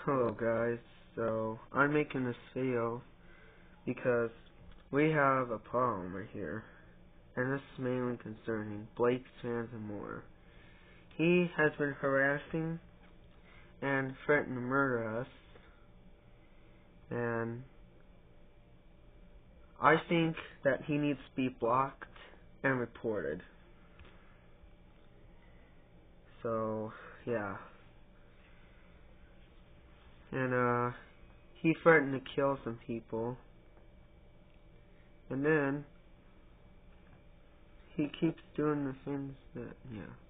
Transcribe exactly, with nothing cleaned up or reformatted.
Hello guys, so I'm making this video because we have a problem right here, and this is mainly concerning Blake's fans and more. He has been harassing and threatening to murder us, and I think that he needs to be blocked and reported. So, yeah. And, uh, he threatened to kill some people. And then he keeps doing the things that, yeah.